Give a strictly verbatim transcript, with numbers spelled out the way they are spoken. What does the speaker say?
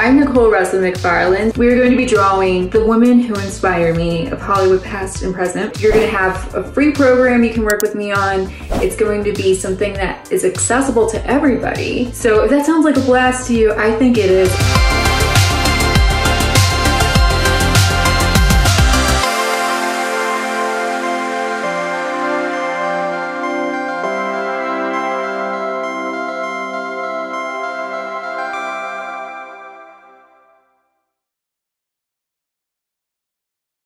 I'm Nicole Russin-McFarland. We're going to be drawing the women who inspire me of Hollywood past and present. You're gonna have a free program you can work with me on. It's going to be something that is accessible to everybody. So if that sounds like a blast to you, I think it is.